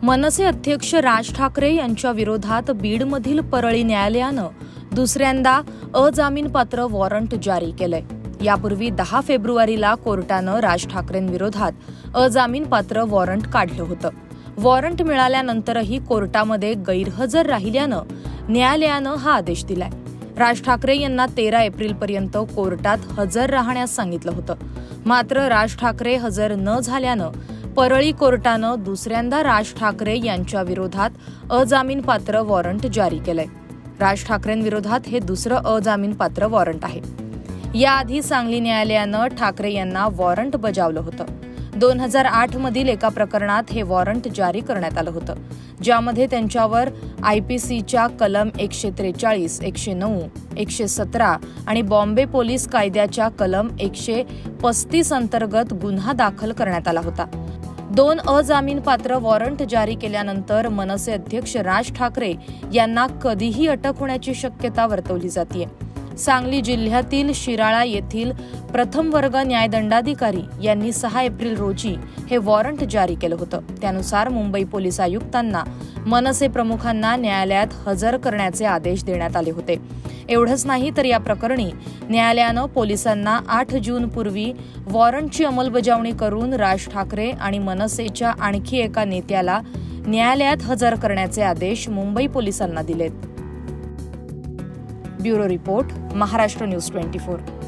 मनसे अध्यक्ष राज ठाकरे यांच्या विरोधात बीडमधील परळी न्यायालयानं दुसऱ्यांदा अजामीनपात्र वॉरंट जारी केलंय। यापूर्वी 10 फेब्रुवारीला कोर्टानं राज ठाकरेंविरोधात अजामीनपात्र वॉरंट काढलं होतं। वॉरंट मिळाल्यानंतरही कोर्टामध्ये गैरहजर राहिल्यानं न्यायालयानं हा आदेश दिलाय। राज ठाकरे यांना 13 एप्रिलपर्यंत कोर्टात हजर राहण्यास सांगितलं होतं। मात्र राज ठाकरे हजर न झाल्यानं परळी कोर्टानं दुसऱ्यांदा राज ठाकरे यांच्या विरोधात अजामीनपात्र वॉरंट जारी केलंय। राज ठाकरेंविरोधात हे दुसरं अजामीनपात्र वॉरंट आहे। याआधी सांगली न्यायालयानं ठाकरे यांना वॉरंट बजावलं होतं। 2008 मधील एका प्रकरणात हे वॉरंट जारी करण्यात आलं होतं, ज्यामध्ये त्यांच्यावर आयपीसीच्या कलम 143, 109, 117 आणि बॉम्बे पोलीस कायद्याच्या कलम 135 अंतर्गत गुन्हा दाखल करण्यात आला होता। 2 अजामीनपात्र वॉरंट जारी केल्यानंतर मनसे अध्यक्ष राज ठाकरे यांना कधीही अटक होण्याची शक्यता वर्तवली जाते। सांगली जिल्ह्यातील शिराळा येथील प्रथम वर्ग न्यायदंडाधिकारी यांनी 6 एप्रिल रोजी हे वॉरंट जारी केलं होतं। त्यानुसार मुंबई पोलीस आयुक्तांना मनसे प्रमुखांना न्यायालयात हजर करण्याचे आदेश देण्यात आले होते। एवढंच नाही तर या प्रकरणी न्यायालयानं पोलिसांना 8 जून पूर्वी वॉरंटची अंमलबजावणी करून राज ठाकरे आणि मनसेच्या आणखी एका नेत्याला न्यायालयात हजर करण्याचे आदेश मुंबई पोलिसांना दिलेत। Bureau report, Maharashtra news 24।